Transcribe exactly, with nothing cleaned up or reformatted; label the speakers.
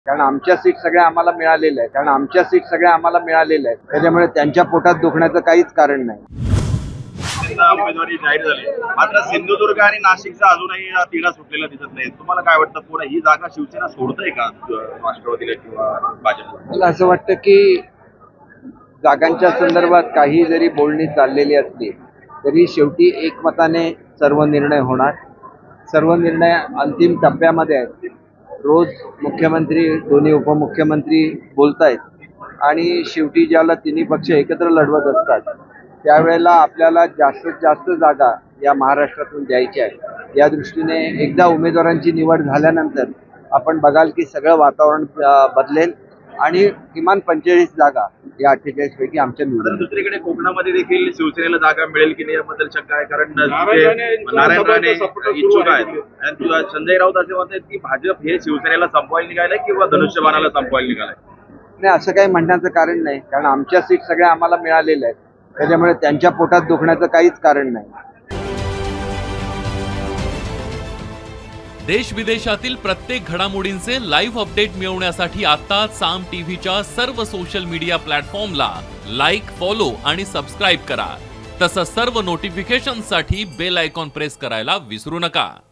Speaker 1: कारण आमच्या सीट सगळ्या आम्हाला मिळालेल्या आहेत कारण आमच्या सीट सगळ्या आम्हाला मिळालेल्या आहेत त्याच्यामुळे त्यांच्या पोटात दुखण्याचं काहीच कारण नाही.
Speaker 2: उमेदवारी जाहीर झाली, मात्र सिंधुदुर्ग आणि नाशिकचा अजूनही तिढा सुटलेला दिसत नाही. तुम्हाला काय वाटतं, पुढे ही जागा शिवसेना सोडतंय का राष्ट्रवादीला किंवा भाजप?
Speaker 1: मला असं वाटतं की जागांच्या संदर्भात काही जरी बोलणी चाललेली असली तरी शेवटी एकमताने सर्व निर्णय होणार. सर्व निर्णय अंतिम टप्प्यामध्ये आहेत. रोज मुख्यमंत्री दोन्ही उपमुख्यमंत्री बोलतायत आणि शेवटी ज्याला तिन्ही पक्ष एकत्र लढवत असतात त्यावेळेला आपल्याला जास्तीत जास्त जागा या महाराष्ट्रातून द्यायच्या आहेत. या दृष्टीने एकदा उमेदवारांची निवड झाल्यानंतर आपण बघाल की सगळं वातावरण बदलेल आणि किमान पंचेचाळीस जागा या अठ्ठेचाळीस पैकी आमच्या निवडून.
Speaker 2: दुसरीकडे कोकणामध्ये देखील शिवसेनेला जागा मिळेल की नाही याबद्दल शंका आहे, कारण नारायण राणे इच्छुक आहेत आणि संजय राऊत असे म्हणतात की भाजप हे शिवसेनेला संपवायला निघालंय किंवा धनुष्यबाणाला संपवायला निघालंय.
Speaker 1: नाही, असं काही म्हणण्याचं कारण नाही, कारण आमच्या सीट सगळ्या आम्हाला मिळालेल्या आहेत त्याच्यामुळे त्यांच्या पोटात दुखण्याचं काहीच कारण नाही.
Speaker 3: देश विदेशातील प्रत्येक घडामोडींचे लाईव्ह अपडेट मिळवण्यासाठी आता साम टीव्हीच्या सर्व सोशल मीडिया प्लॅटफॉर्मला लाईक, फॉलो आणि सबस्क्राईब करा. तसंच सर्व नोटिफिकेशनसाठी बेल आयकॉन प्रेस करायला विसरू नका.